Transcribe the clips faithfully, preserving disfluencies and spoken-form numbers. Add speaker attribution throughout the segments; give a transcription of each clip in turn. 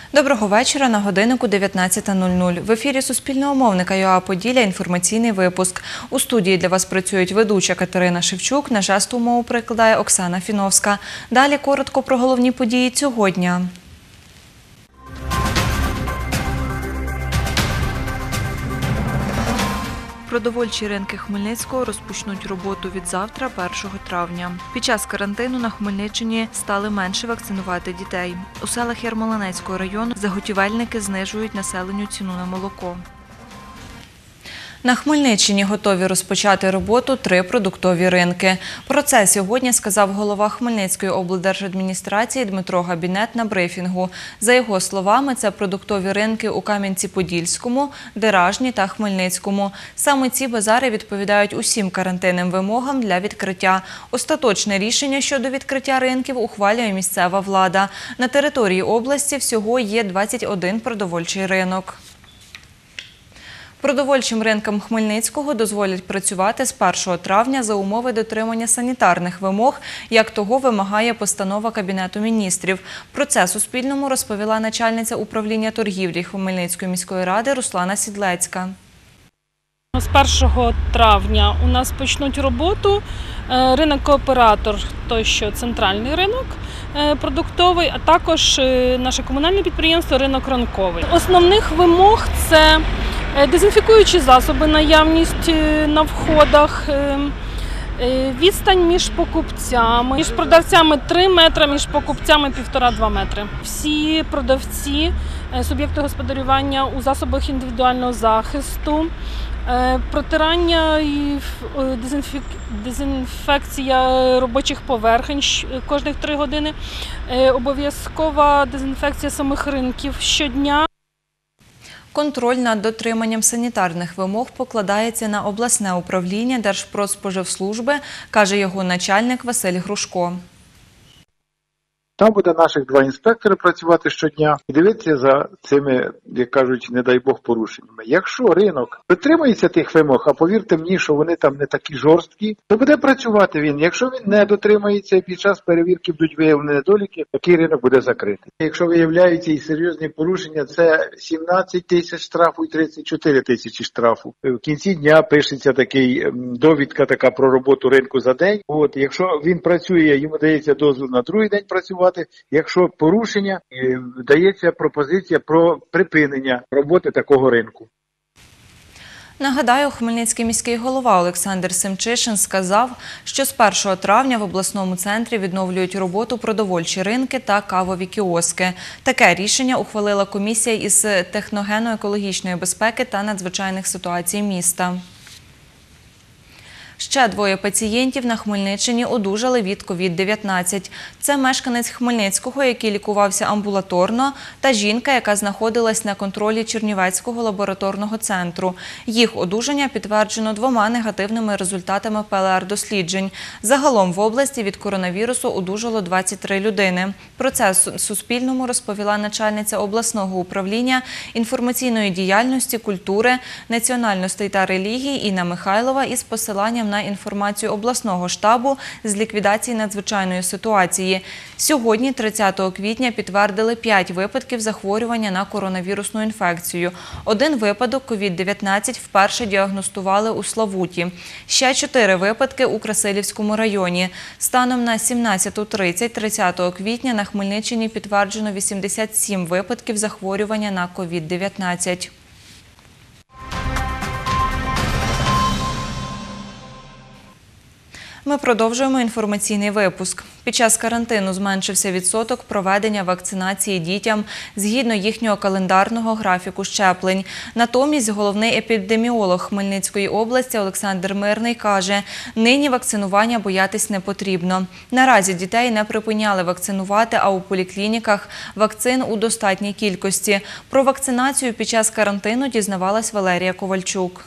Speaker 1: Доброго вечора, на годиннику дев'ятнадцята нуль нуль. В ефірі Суспільного мовника ЮА Поділля інформаційний випуск. У студії для вас працюють ведуча Катерина Шевчук, на жестову мову перекладає Оксана Фіновська. Далі коротко про головні події цього дня. Продовольчі ринки Хмельницького розпочнуть роботу від завтра, першого травня. Під час карантину на Хмельниччині стали менше вакцинувати дітей. У селах Ярмолинецького району заготівельники знижують населенню ціну на молоко. На Хмельниччині готові розпочати роботу три продуктові ринки. Про це сьогодні сказав голова Хмельницької облдержадміністрації Дмитро Габінет на брифінгу. За його словами, це продуктові ринки у Кам'янці-Подільському, Деражні та Хмельницькому. Саме ці базари відповідають усім карантинним вимогам для відкриття. Остаточне рішення щодо відкриття ринків ухвалює місцева влада. На території області всього є двадцять один продовольчий ринок. Продовольчим ринкам Хмельницького дозволять працювати з першого травня за умови дотримання санітарних вимог, як того вимагає постанова Кабінету міністрів. Про це Суспільному розповіла начальниця управління торгівлі Хмельницької міської ради Руслана Сідлецька.
Speaker 2: З першого травня у нас почнуть роботу ринок «Кооператор», той що центральний ринок продуктовий, а також наше комунальне підприємство «Ринок ранковий». Основних вимог – це дезінфікуючі засоби, наявність на входах, відстань між покупцями, між продавцями три метри, між покупцями півтора-два метри. Всі продавці, суб'єкти господарювання у засобах індивідуального захисту, протирання і дезінфекція робочих поверхень кожних три години, обов'язкова дезінфекція самих ринків щодня.
Speaker 1: Контроль над дотриманням санітарних вимог покладається на обласне управління Держпродспоживслужби, каже його начальник Василь Грушко.
Speaker 3: Там буде наших два інспектори працювати щодня і дивитися за цими, як кажуть, не дай Бог, порушеннями. Якщо ринок дотримується тих вимог, а повірте мені, що вони там не такі жорсткі, то буде працювати він. Якщо він не дотримується і під час перевірки будуть виявлені недоліки, такий ринок буде закритий. Якщо виявляються і серйозні порушення, це сімнадцять тисяч штрафу і тридцять чотири тисячі штрафу. В кінці дня пишеться такий довідка така про роботу ринку за день. От, якщо він працює, йому дається дозвіл на другий день працювати. Якщо порушення, дається пропозиція про припинення роботи такого ринку.
Speaker 1: Нагадаю, Хмельницький міський голова Олександр Семчишин сказав, що з першого травня в обласному центрі відновлюють роботу продовольчі ринки та кавові кіоски. Таке рішення ухвалила комісія із техногенно-екологічної безпеки та надзвичайних ситуацій міста. Ще двоє пацієнтів на Хмельниччині одужали від ковід дев'ятнадцять. Це мешканець Хмельницького, який лікувався амбулаторно, та жінка, яка знаходилась на контролі Чернівецького лабораторного центру. Їх одужання підтверджено двома негативними результатами пе ел ар-досліджень. Загалом в області від коронавірусу одужало двадцять три людини. Про це Суспільному розповіла начальниця обласного управління інформаційної діяльності, культури, національностей та релігій Інна Михайлова із посиланням на інформацію обласного штабу з ліквідації надзвичайної ситуації. Сьогодні, тридцятого квітня, підтвердили п'ять випадків захворювання на коронавірусну інфекцію. Один випадок ковід дев'ятнадцять вперше діагностували у Славуті. Ще чотири випадки у Красилівському районі. Станом на сімнадцяту тридцять тридцятого квітня на Хмельниччині підтверджено вісімдесят сім випадків захворювання на ковід дев'ятнадцять. Ми продовжуємо інформаційний випуск. Під час карантину зменшився відсоток проведення вакцинації дітям згідно їхнього календарного графіку щеплень. Натомість головний епідеміолог Хмельницької області Олександр Мирний каже, нині вакцинування боятись не потрібно. Наразі дітей не припиняли вакцинувати, а у поліклініках вакцин у достатній кількості. Про вакцинацію під час карантину дізнавалась Валерія Ковальчук.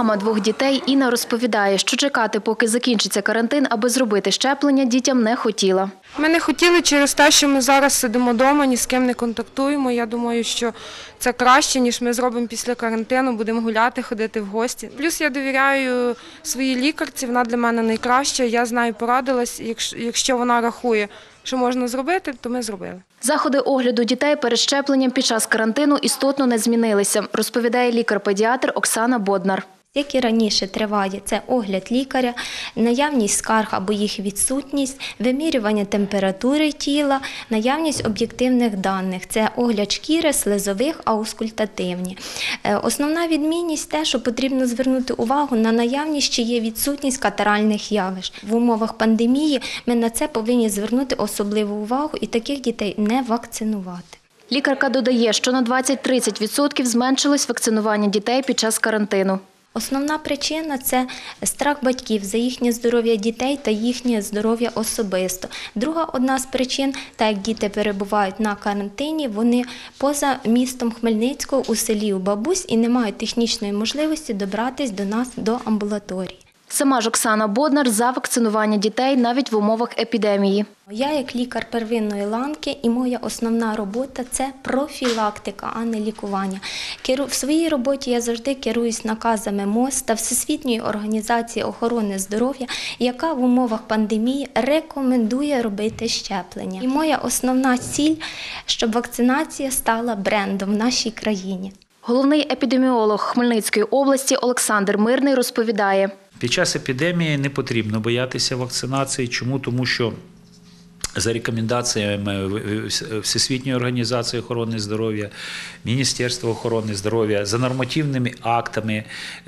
Speaker 4: Мама двох дітей Інна розповідає, що чекати, поки закінчиться карантин, аби зробити щеплення, дітям не хотіла.
Speaker 5: Ми не хотіли через те, що ми зараз сидимо вдома, ні з ким не контактуємо. Я думаю, що це краще, ніж ми зробимо після карантину, будемо гуляти, ходити в гості. Плюс я довіряю своїй лікарці, вона для мене найкраща, я з нею порадилась, якщо вона рахує, що можна зробити, то ми зробили.
Speaker 4: Заходи огляду дітей перед щепленням під час карантину істотно не змінилися, розповідає лікар-педіатр Оксана Боднар.
Speaker 6: Як і раніше триває, це огляд лікаря, наявність скарг або їх відсутність, вимірювання температури тіла, наявність об'єктивних даних. Це огляд шкіри, слизових, аускультативні. Основна відмінність те, що потрібно звернути увагу на наявність чи є відсутність катаральних явищ. В умовах пандемії ми на це повинні звернути особливу увагу і таких дітей не вакцинувати.
Speaker 4: Лікарка додає, що на двадцять-тридцять відсотків зменшилось вакцинування дітей під час карантину.
Speaker 6: Основна причина – це страх батьків за їхнє здоров'я дітей та їхнє здоров'я особисто. Друга одна з причин – так як діти перебувають на карантині, вони поза містом Хмельницького у селі у бабусь і не мають технічної можливості добратись до нас до амбулаторії.
Speaker 4: Сама ж Оксана Боднар за вакцинування дітей навіть в умовах епідемії.
Speaker 6: Я як лікар первинної ланки і моя основна робота – це профілактика, а не лікування. В своїй роботі я завжди керуюсь наказами МОЗ та Всесвітньої організації охорони здоров'я, яка в умовах пандемії рекомендує робити щеплення. І моя основна ціль – щоб вакцинація стала брендом в нашій країні.
Speaker 4: Головний епідеміолог Хмельницької області Олександр Мирний розповідає.
Speaker 7: Під час епідемії не потрібно боятися вакцинації. Чому? Тому що за рекомендаціями Всесвітньої організації охорони здоров'я, Міністерства охорони здоров'я, за нормативними актами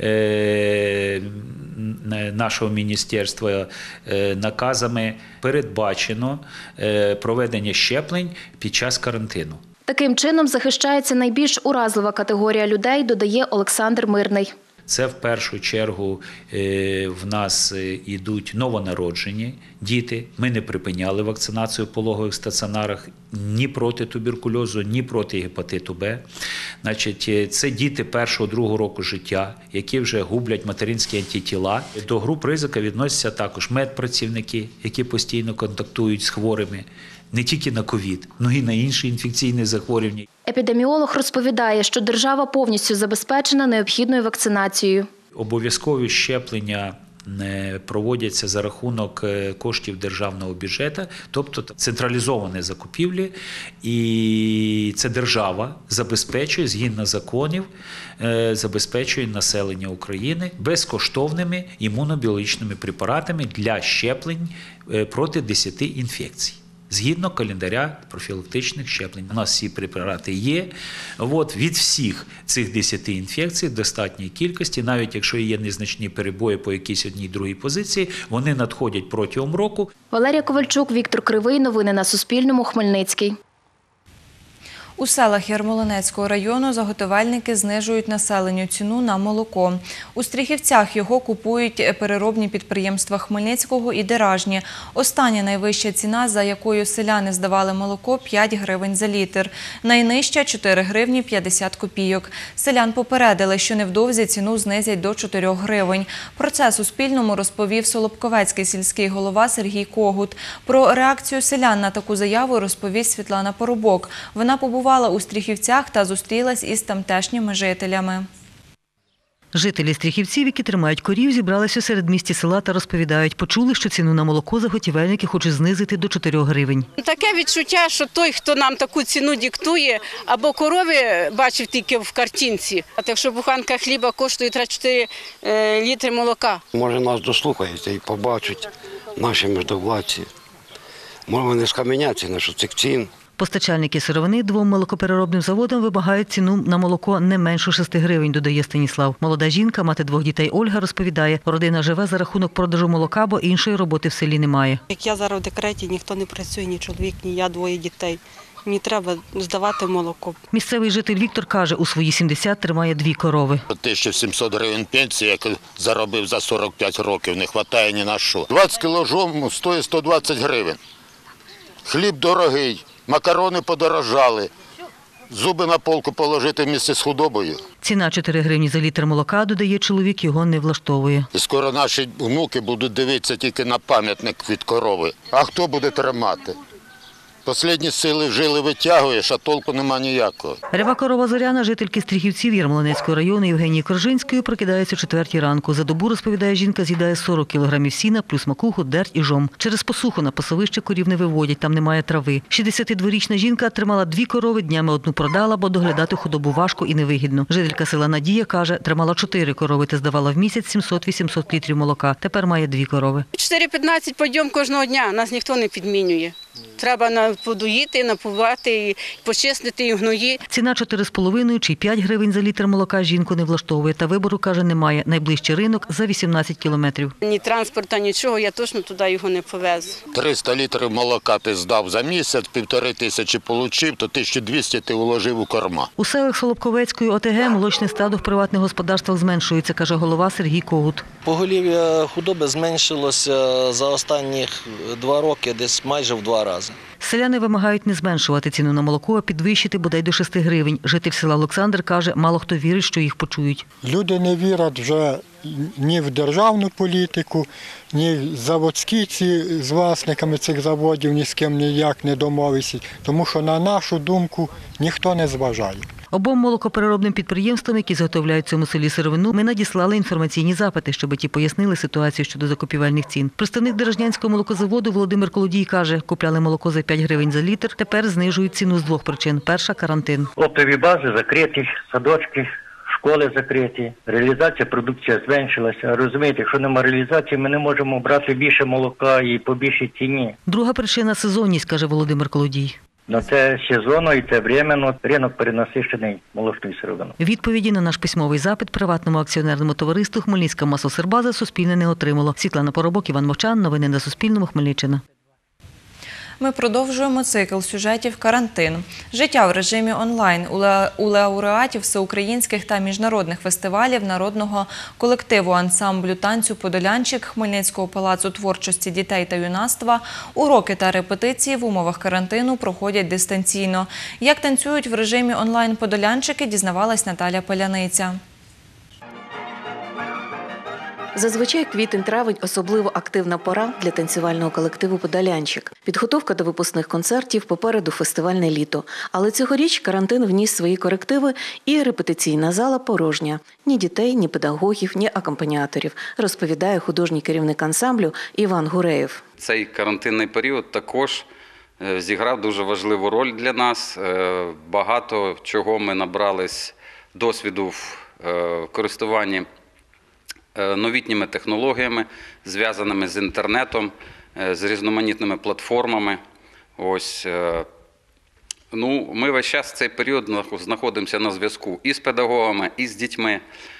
Speaker 7: нашого міністерства, наказами передбачено проведення щеплень під час карантину.
Speaker 4: Таким чином захищається найбільш уразлива категорія людей, додає Олександр Мирний.
Speaker 7: Це в першу чергу в нас йдуть новонароджені діти. Ми не припиняли вакцинацію в пологових стаціонарах ні проти туберкульозу, ні проти гепатиту Б. Значить, це діти першого-другого року життя, які вже гублять материнські антитіла. До груп ризика відносяться також медпрацівники, які постійно контактують з хворими. Не тільки на ковід, але й на інші інфекційні захворювання.
Speaker 4: Епідеміолог розповідає, що держава повністю забезпечена необхідною вакцинацією.
Speaker 7: Обов'язкові щеплення проводяться за рахунок коштів державного бюджету, тобто централізовані закупівлі, і це держава забезпечує, згідно законів, забезпечує населення України безкоштовними імунобіологічними препаратами для щеплень проти десяти інфекцій. Згідно календаря профілактичних щеплень. У нас всі препарати є. От, від всіх цих десяти інфекцій в достатній кількості, навіть якщо є незначні перебої по якійсь одній другій позиції, вони надходять протягом року.
Speaker 4: Валерія Ковальчук, Віктор Кривий. Новини на Суспільному. Хмельницький.
Speaker 1: У селах Ярмолинецького району заготовельники знижують населенню ціну на молоко. У Стріхівцях його купують переробні підприємства Хмельницького і Деражні. Остання найвища ціна, за якою селяни здавали молоко – п'ять гривень за літр. Найнижча – чотири гривні п'ятдесят копійок. Селян попередили, що невдовзі ціну знизять до чотирьох гривень. Про це Суспільному розповів Солобковецький сільський голова Сергій Когут. Про реакцію селян на таку заяву розповість Світлана Поробок. Вона побувала у Стріхівцях та зустрілась із тамтешніми жителями.
Speaker 8: Жителі Стріхівців, які тримають корів, зібралися у середмісті села та розповідають, почули, що ціну на молоко заготівельники хочуть знизити до чотирьох гривень.
Speaker 9: Таке відчуття, що той, хто нам таку ціну диктує, або корови бачив тільки в картинці, а якщо буханка хліба коштує три-чотири літри молока.
Speaker 10: Може нас дослухаються і побачать наші можновладці. Може вони скам'яняться на цих цін.
Speaker 8: Постачальники сировини двом молокопереробним заводам вимагають ціну на молоко не менше шести гривень, додає Станіслав. Молода жінка, мати двох дітей Ольга, розповідає, родина живе за рахунок продажу молока, бо іншої роботи в селі немає.
Speaker 11: Як я зараз в декреті, ніхто не працює, ні чоловік, ні я, двоє дітей. Мені треба здавати молоко.
Speaker 8: Місцевий житель Віктор каже, у свої сімдесят тримає дві корови.
Speaker 12: тисяча сімсот гривень пенсії, яку заробив за сорок п'ять років, не вистачає ні на що. двадцять кілограмів стоїть сто двадцять гривень. Хліб дорогий. Макарони подорожали. Зуби на полку положити місце з худобою.
Speaker 8: Ціна чотири гривні за літр молока, додає чоловік, його не влаштовує.
Speaker 12: І скоро наші внуки будуть дивитися тільки на пам'ятник від корови. А хто буде тримати? Останні сили жили витягуєш, а толку нема ніякого.
Speaker 8: Ряба корова Зоряна, жительки Стріхівців Ярмолинецького району Євгенії Коржинської, прокидається о четвертій ранку. За добу, розповідає жінка, з'їдає сорок кілограмів сіна, плюс макуху, дерть і жом. Через посуху на пасовище корів не виводять, там немає трави. шістдесятидворічна жінка тримала дві корови, днями одну продала, бо доглядати худобу важко і невигідно. Жителька села Надія каже, тримала чотири корови та здавала в місяць сімсот-вісімсот літрів молока. Тепер має дві корови.
Speaker 9: чотири п'ятнадцять подйом кожного дня, нас ніхто не підмінює. Треба подоїти, напувати, почистити і гної.
Speaker 8: Ціна чотири з половиною чи п'ять гривень за літр молока жінку не влаштовує. Та вибору, каже, немає. Найближчий ринок за вісімнадцять кілометрів.
Speaker 9: Ні транспорту, нічого, я точно туди його не повезу.
Speaker 12: триста літрів молока ти здав за місяць, півтори тисячі отримав, то тисячу двісті ти вложив у корма.
Speaker 8: У селах Солобковецької ОТГ молочне стадо в приватних господарствах зменшується, каже голова Сергій Когут.
Speaker 13: Поголів'я худоби зменшилося за останні два роки десь майже в два рази.
Speaker 8: Селяни вимагають не зменшувати ціну на молоко, а підвищити бодай до шести гривень. Житель села Олександр каже, мало хто вірить, що їх почують.
Speaker 14: Люди не вірять вже ні в державну політику, ні в заводські ці з власниками цих заводів, ні з ким ніяк не домовитися, тому що на нашу думку ніхто не зважає.
Speaker 8: Обом молокопереробним підприємствам, які заготовляють в цьому селі сировину, ми надіслали інформаційні запити, щоб ті пояснили ситуацію щодо закупівельних цін. Представник Деражнянського молокозаводу Володимир Колодій каже, купляли молоко за п'ять гривень за літр, тепер знижують ціну з двох причин. Перша – карантин.
Speaker 15: Оптові бази закриті, садочки, школи закриті, реалізація продукції зменшилася. Розумієте, якщо немає реалізації, ми не можемо брати більше молока і по більшій ціні.
Speaker 8: Друга причина – сезонність, каже Володимир Колодій.
Speaker 15: Но це сезонно і це временно. Ринок перенасичений молочною сировиною.
Speaker 8: Відповіді на наш письмовий запит приватному акціонерному товариству «Хмельницька маслосербаза» Суспільне не отримало. Світлана Поробок, Іван Мовчан. Новини на Суспільному. Хмельниччина.
Speaker 1: Ми продовжуємо цикл сюжетів «Карантин». Життя в режимі онлайн у лауреатів всеукраїнських та міжнародних фестивалів народного колективу ансамблю танцю «Подолянчик» Хмельницького палацу творчості дітей та юнацтва. Уроки та репетиції в умовах карантину проходять дистанційно. Як танцюють в режимі онлайн подолянчики, дізнавалась Наталя Паляниця.
Speaker 16: Зазвичай квітень-травень – особливо активна пора для танцювального колективу «Подолянчик». Підготовка до випускних концертів, попереду фестивальне літо. Але цьогоріч карантин вніс свої корективи і репетиційна зала порожня. Ні дітей, ні педагогів, ні акомпаніаторів, розповідає художній керівник ансамблю Іван Гуреєв.
Speaker 17: Цей карантинний період також зіграв дуже важливу роль для нас. Багато чого ми набрались досвіду в користуванні новітніми технологіями, зв'язаними з інтернетом, з різноманітними платформами. Ось, ну, ми весь час в цей період знаходимося на зв'язку і з педагогами, і з дітьми.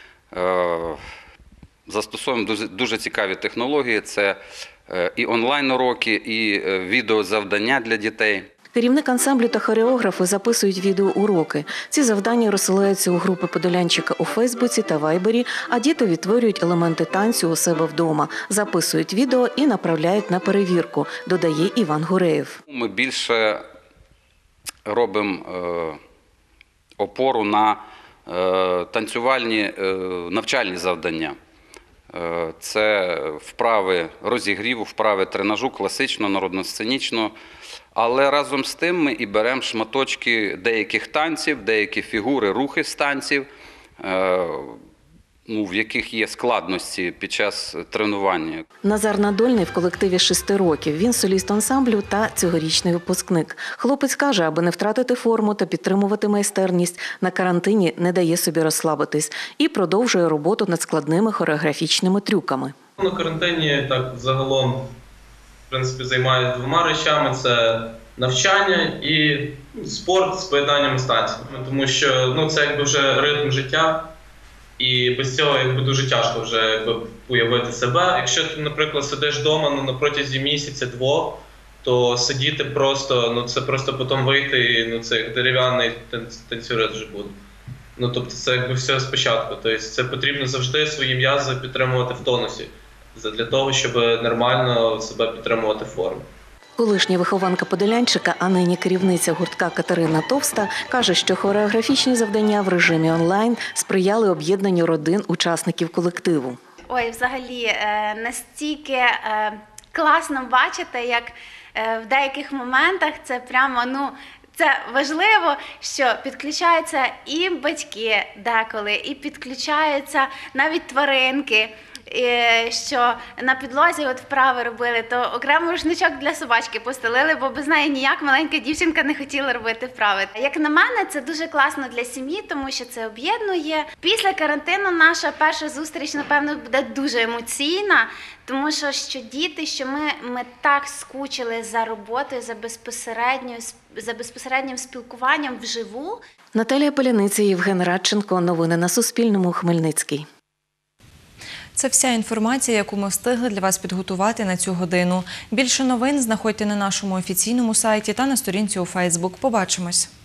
Speaker 17: Застосовуємо дуже, дуже цікаві технології. Це і онлайн-уроки, і відеозавдання для дітей.
Speaker 16: Керівник ансамблю та хореографи записують відеоуроки. Ці завдання розсилаються у групи «Подолянчика» у Фейсбуці та Вайбері, а діти відтворюють елементи танцю у себе вдома, записують відео і направляють на перевірку, додає Іван Гуреєв.
Speaker 17: Ми більше робимо опору на танцювальні навчальні завдання. Це вправи розігріву, вправи тренажу, класично, народно-сценічно. Але разом з тим ми і беремо шматочки деяких танців, деякі фігури, рухи з танців, ну, в яких є складності під час тренування.
Speaker 16: Назар Надольний в колективі шести років. Він соліст ансамблю та цьогорічний випускник. Хлопець каже, аби не втратити форму та підтримувати майстерність, на карантині не дає собі розслабитись і продовжує роботу над складними хореографічними трюками.
Speaker 18: На карантині так загалом в принципі займаюся двома речами: це навчання і спорт з поєднанням з танцями. Тому що ну, це якби вже ритм життя. І без цього якби дуже тяжко вже якби уявити себе. Якщо ти, наприклад, сидиш вдома ну, на протязі місяця-двох, то сидіти просто, ну це просто потім вийти і ну, це як дерев'яний танцюрист вже буде. Ну тобто це якби все спочатку. Тобто це потрібно завжди свої м'язи підтримувати в тонусі, для того, щоб нормально себе підтримувати в формі.
Speaker 16: Колишня вихованка Подолянчика, а нині керівниця гуртка Катерина Товста, каже, що хореографічні завдання в режимі онлайн сприяли об'єднанню родин учасників колективу.
Speaker 19: Ой, взагалі, е, настільки е, класно бачити, як е, в деяких моментах це прямо, ну, це важливо, що підключаються і батьки деколи, і підключаються навіть тваринки. І що на підлозі от вправи робили, то окремо рушничок для собачки постелили, бо без неї ніяк маленька дівчинка не хотіла робити вправи. Як на мене, це дуже класно для сім'ї, тому що це об'єднує. Після карантину наша перша зустріч, напевно, буде дуже емоційна, тому що, що діти, що ми, ми так скучили за роботою, за безпосередньою, за безпосереднім спілкуванням вживу.
Speaker 16: Наталія Поляниця, Євген Радченко. Новини на Суспільному. Хмельницький.
Speaker 1: Це вся інформація, яку ми встигли для вас підготувати на цю годину. Більше новин знаходьте на нашому офіційному сайті та на сторінці у Фейсбук. Побачимось!